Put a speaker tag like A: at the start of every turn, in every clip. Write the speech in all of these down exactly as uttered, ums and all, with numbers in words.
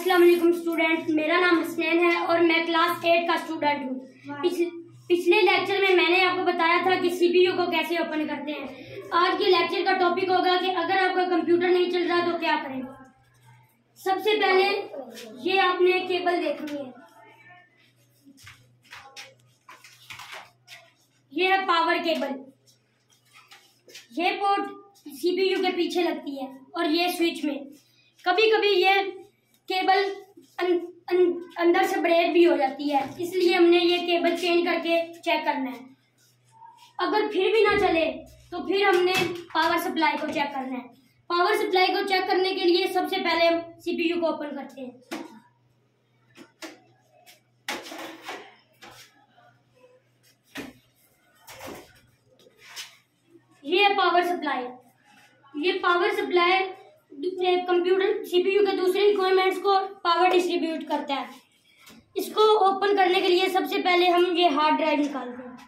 A: अस्सलाम वालेकुम स्टूडेंट, मेरा नाम हसनैन है और मैं क्लास एट का स्टूडेंट हूँ। पिछले पिछले लेक्चर में मैंने आपको बताया था कि सीपीयू को कैसे ओपन करते हैं। आज के लेक्चर का टॉपिक होगा कि अगर आपका कंप्यूटर नहीं चल रहा तो क्या करें। सबसे पहले ये आपने केबल देखनी है, ये है पावर केबल। ये पोर्ट सीपीयू के पीछे लगती है और ये स्विच में। कभी कभी ये केबल अं, अं, अंदर से ब्रेक भी हो जाती है, इसलिए हमने ये केबल चेंज करके चेक करना है। अगर फिर भी ना चले तो फिर हमने पावर सप्लाई को चेक करना है। पावर सप्लाई को चेक करने के लिए सबसे पहले हम सीपीयू को ओपन करते हैं। ये है पावर सप्लाई। ये पावर सप्लाई कंप्यूटर सीपीयू के दूसरे इक्विपमेंट्स को पावर डिस्ट्रीब्यूट करता है। इसको ओपन करने के लिए सबसे पहले हम ये हार्ड ड्राइव निकालते हैं।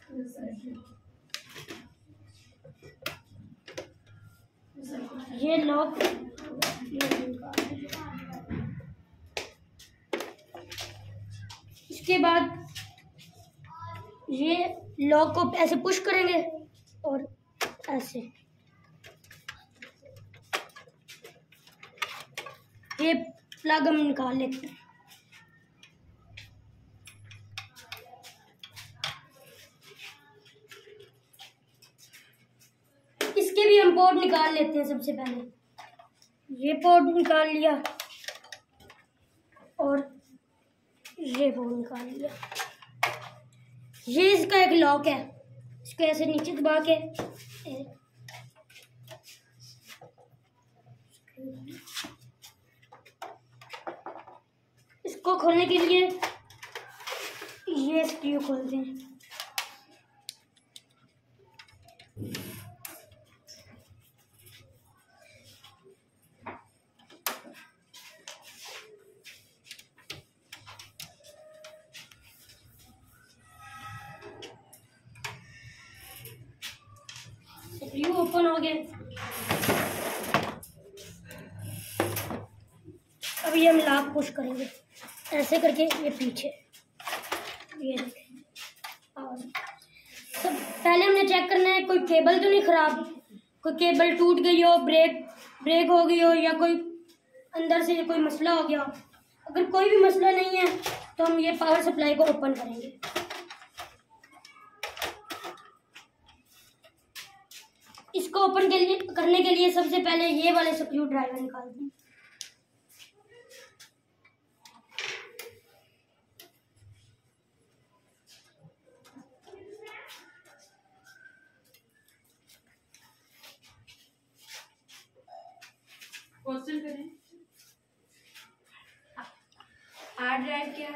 A: ये लॉक, इसके बाद ये लॉक को ऐसे पुश करेंगे और ऐसे ये प्लग हम निकाल लेते हैं। इसके भी हम पोर्ट निकाल लेते हैं। सबसे पहले ये पोर्ट निकाल लिया और ये पोर्ट निकाल लिया। ये इसका एक लॉक है, इसको ऐसे नीचे दबा के इसको खोलने के लिए ये स्क्रू खोलते हैं। स्क्रू ओपन हो गए। अभी हम लॉक पुश करेंगे ऐसे करके, ये पीछे ये देखें। और सब पहले हमने चेक करना है कोई केबल तो नहीं खराब, कोई केबल टूट गई हो, ब्रेक ब्रेक हो गई हो, या कोई अंदर से कोई मसला हो गया हो। अगर कोई भी मसला नहीं है तो हम ये पावर सप्लाई को ओपन करेंगे। इसको ओपन के लिए करने के लिए सबसे पहले ये वाले स्क्रू ड्राइवर निकालते हैं।
B: क्वेश्चन करें, हार्ड ड्राइव क्या?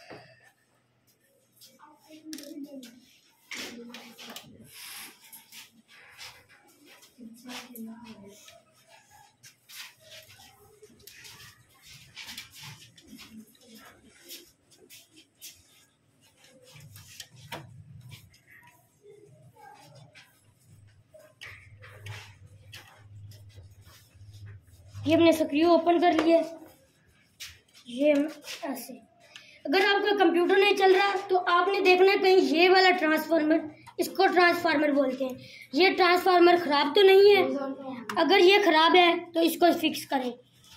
A: ये हमने स्क्रू ओपन कर लिया। ये ऐसे। अगर आपका कंप्यूटर नहीं चल रहा तो आपने देखना है कहीं ये वाला ट्रांसफार्मर, इसको ट्रांसफार्मर बोलते हैं, ये ट्रांसफार्मर खराब तो नहीं है। अगर ये खराब है तो इसको फिक्स करें।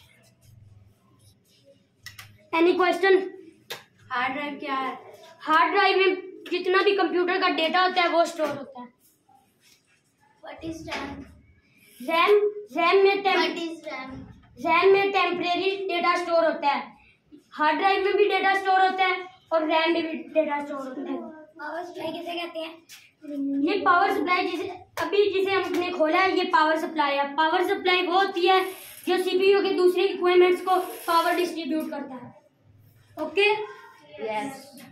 A: Any question?
B: हार्ड ड्राइव क्या है?
A: हार्ड ड्राइव में जितना भी कंप्यूटर का डेटा होता है वो स्टोर होता है।
B: What is RAM?
A: RAM RAM में
B: व्हाट इज रैम?
A: रैम में टेम्परेरी डेटा स्टोर होता है। हार्ड ड्राइव में भी डेटा स्टोर होता है और रैम में भी डेटा स्टोर होता है।
B: पावर सप्लाई किसे कहते हैं?
A: ये पावर सप्लाई जिसे अभी जिसे हमने खोला है, ये पावर सप्लाई है। पावर सप्लाई वो होती है जो सीपीयू के दूसरे इक्विपमेंट्स को पावर डिस्ट्रीब्यूट करता है। ओके?
B: यस।